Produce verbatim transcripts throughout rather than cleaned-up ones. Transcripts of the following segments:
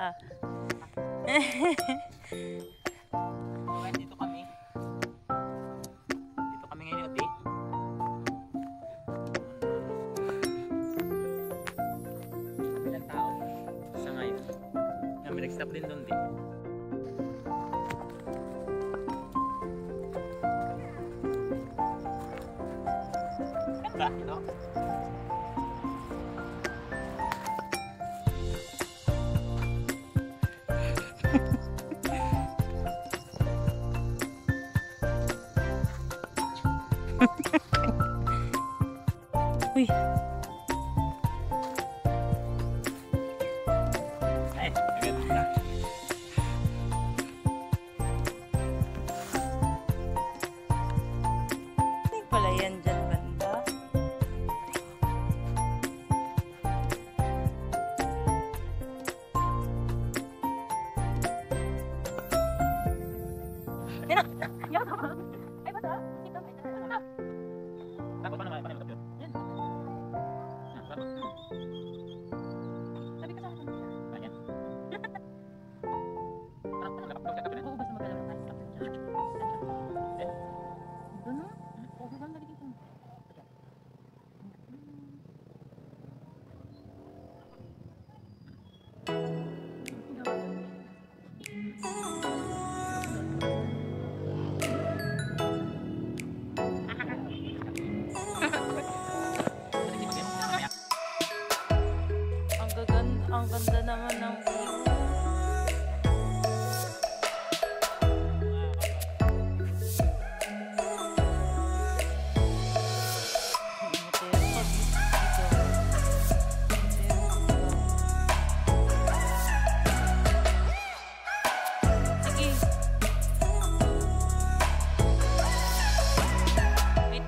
Dito kami. Dito kami ngayon, Ate. Ilang tao sa ngayon. Kami nag-stop din doon, di. Ganda, ito. Uy. Ay, ganda. Hindi pala yan dyan banda. Yan na! Yan na! Ay, bata! Dito, may dala. Tapos paano naman? Paano naman? Yan. Tapos. Sabi ka sa akin. Ayan. Parang parang nakapagod ka na. Oo, basta magalaw na tayo. Eh? Doon na? Oo, bang dali dito. Ang gaganda, ang ganda naman ng view. Sige. Wait.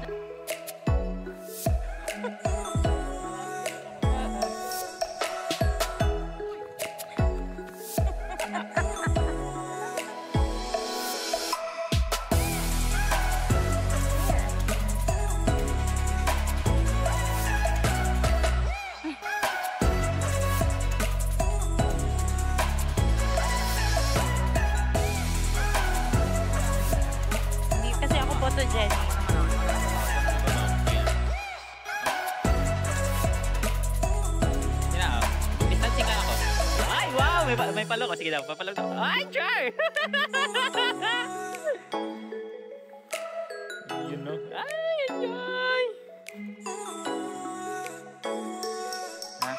Hindi kasi ako photogenic. Yan na, oh. Distancing ka ako. Ay, wow! May, pa- may palok. Sige daw, papalok daw. Ay, char! You know? Ay, enjoy! Ha?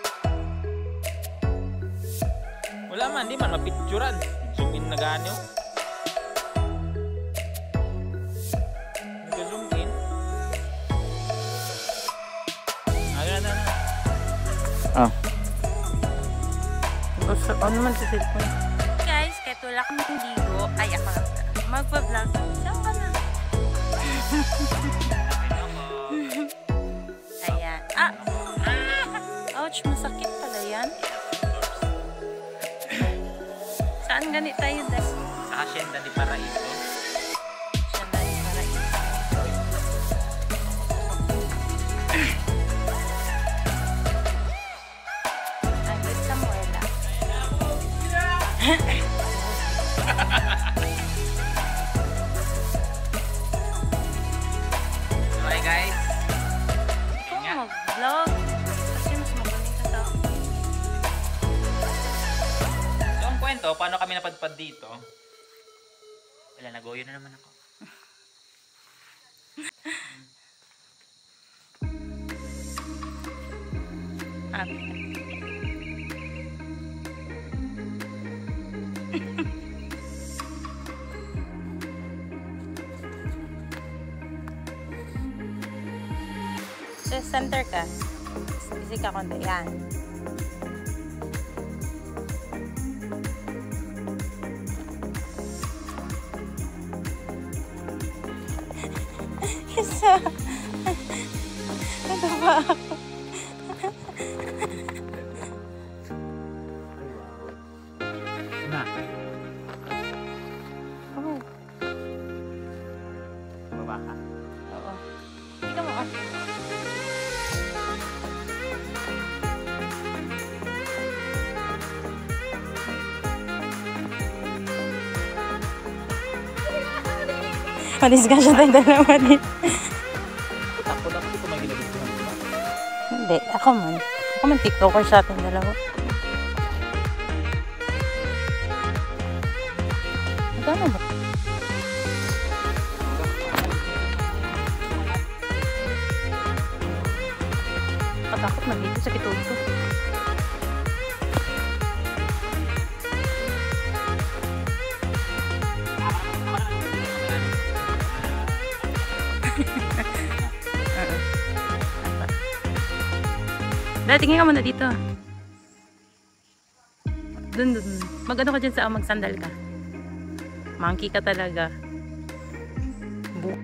Wala man, di man mapicturan. Zoom in na ganyo. Nag-zoom in. Ayun na na. Ah. Basta, ano naman sa cellphone? Guys, kahit wala kami ligo, ay ako lang magpa-vlog. Saan ka na? Ayan. Ah! Ah! Ouch, masakit pala yan. Saan ganit tayo dahil? Sa Hacienda de Paraíso. Siya dahil para ito. I'm with Samuela. Okay guys. Ikaw mag-vlog. Kasi mas magaling ka sa So ang kwento, paano kami napadpad dito? Wala, nagoyo na naman ako. akin. So, center ka. Busy ka konti. Yan. Isa. Ito ba ako? Na. Oh. Baba ka. Oo. Hindi ka mo-off. Madisgrasya tayong dalawa din. Ako lang ito may ginagawa. Hindi, ako man. Ako man tiktoker sa ating dalawa. Magkano ba? Patakot na dito sa kitog ko. Dahil tingin ka muna dito. Dun, dun. Mag-ano ka dyan sa mag-sandal ka. Monkey ka talaga. Bu.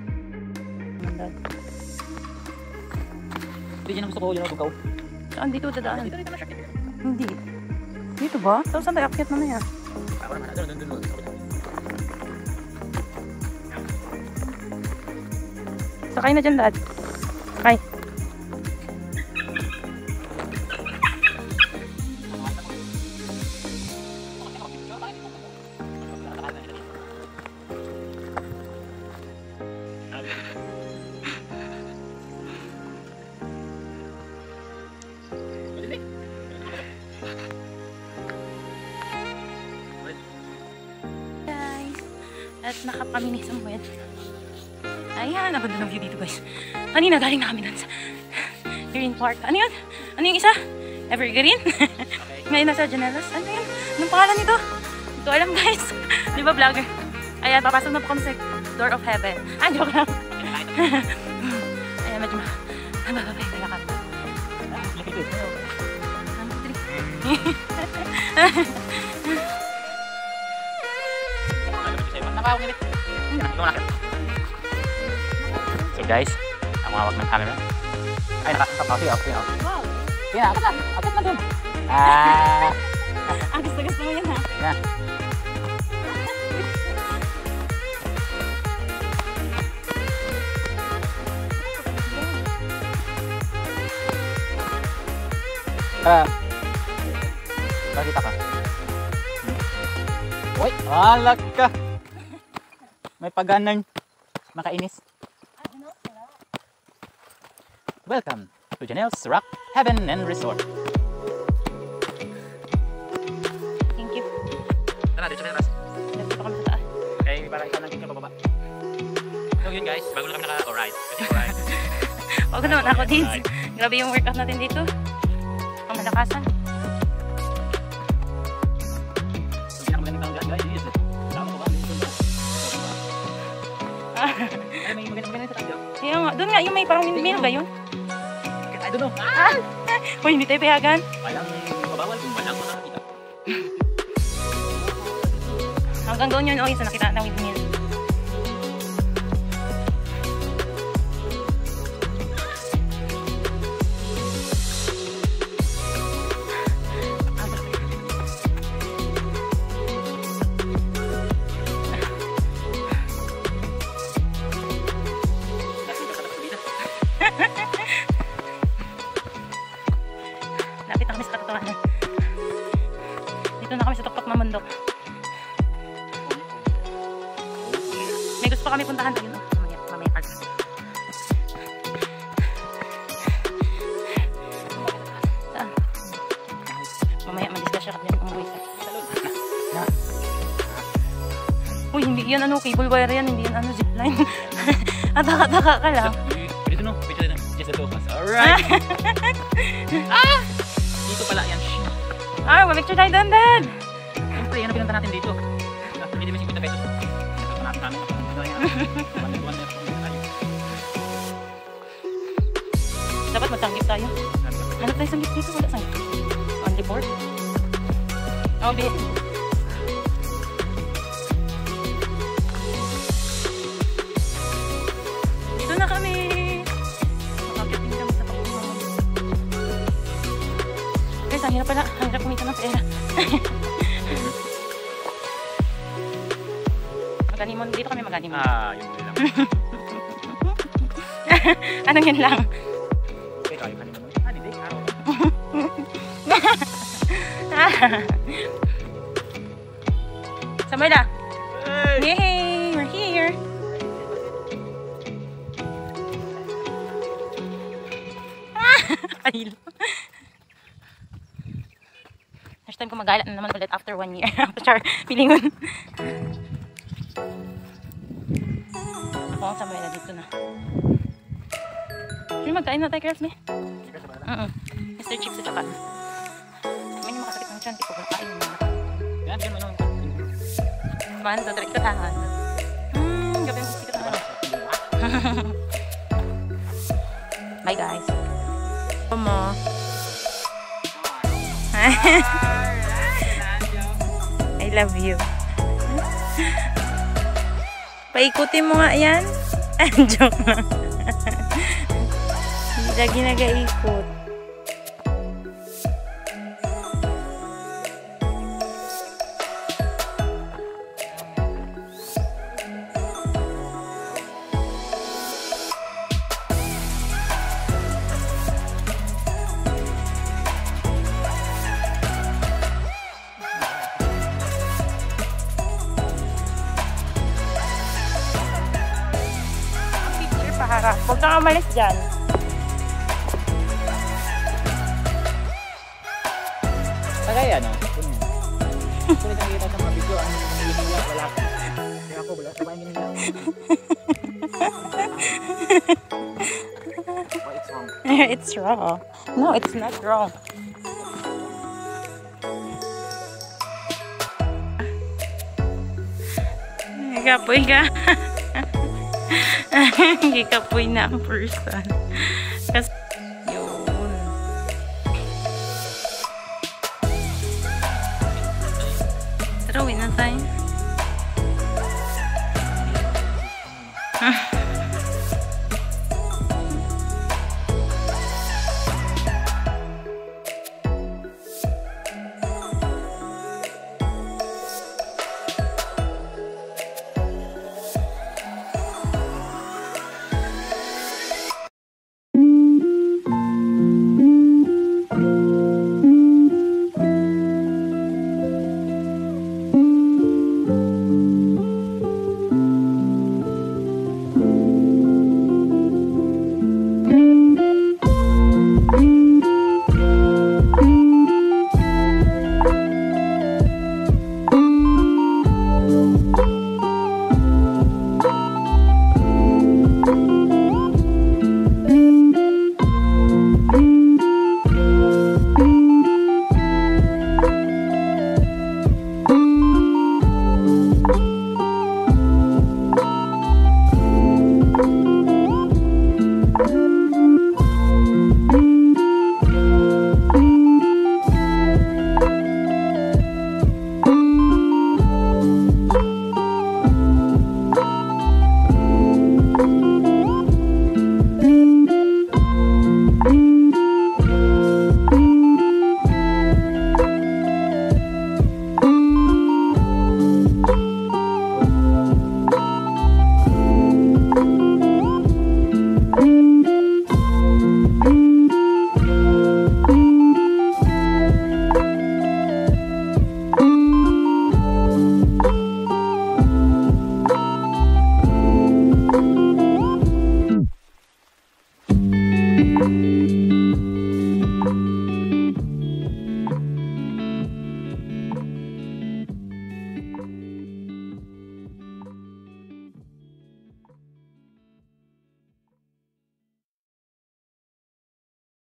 Hindi dyan ang gusto ko, yun ang bukaw. Saan dito dadaan? Dito, dito na siya. Hindi. Dito ba? Tapos saan tayo akyat mamaya? Ako naman, doon, doon, doon. Sakay na dyan, Dad. Sakay. At nakapamini sa buwan. Ayan, ang ganda ng view dito guys. Kanina galing na kami dun sa Green Park. Ano yun? Ano yung isa? Evergreen? Ngayon nasa Janelas. Ano yun? Anong pangalan nito? Hindi ko alam guys. Di ba vlogger? Ayan, papasok na po kami sa Door of Heaven. Ah, joke lang. Ayan, medyo ma... Ang bababay, kalakad. So guys, ang mawag ng camera. Ay, nakakapakaw siya. Okay, okay. Wow! Kaya, akit na. Akit na dun. Ah. Ah, gusto-gusto mo yan ha? Yeah. Ah. Bakita ka. Uy, alak ka. May paganan. Makainis. Welcome to Janelle's Rock Heaven and Resort. Thank you. Tara, dito na ras. Dito kami sa taas. Okay, para ikaw lang tingin pababa. So yun guys, bago na kami naka-alright. Kasi alright. Huwag naman ako din. Grabe yung workout natin dito. Ang malakasan. So pinakamagandang guys, guys, is tama ko ba? Ay, may magandang sa tayo. Kaya nga, doon nga yung may parang minil ba yun? I don't know. Ah! Uy, hindi tayo payagan. Walang mabawal kung walang makakita. Hanggang doon yun, oh, isa nakita na windmill. Lapit na kami sa katotohanan. Dito na kami sa tuktok ng bundok. May gusto pa kami puntahan doon. Mamaya, mamaya pag. Saan? Mamaya madisgasya ka din ang buwis. Uy, hindi yan ano, cable wire yan, hindi yan ano, zipline. Ataka-taka ka lang. Pwede no? Pwede na. Just a focus. Alright. Ah! Dito pala yan. Ah, mag-lecture tayo doon, Dad. Siyempre, yan ang pinunta natin dito. Hindi naman fifty pesos. Ito natin namin. Dapat magsanggip tayo. Hanap tayo sanggip dito. Wala sanggip. Only board. Oh, di. Dito na kami. Makakapin kami sa pagkulang. Guys, ang hirap pala. Ang hirap kumita ng pera. Maganimon. Dito kami maganimon. Ah, yun lang. Anong yun lang? Sabay na. Yay! We're here! Kahilo. First time ko magala na naman ulit after one year. Char, pilingon. Ako ang Samuel na dito na. Sure, magkain na tayo, girls, me? Uh-uh. mister Chips at saka. May yung makasakit ng tiyan, di ko magkain mo. Yan, yan, ano. Man, so, direct tahan. Hmm, gabi mo sikat na. Bye, guys. Mo. I love you. Paikutin mo nga yan. Joke lang. Hindi lagi nag-aikot. Paharap. Huwag kang umalis dyan. Tagay, ano? Kung nakikita sa mga video, ang hinihiyak, wala ko. Kaya ako, wala. Sabay yung hinihiyak. Oh, it's wrong. It's wrong. No, it's not wrong. Kapoy ka. Gikapoy na ang person. Kasi, yun. Tara, uwi na tayo.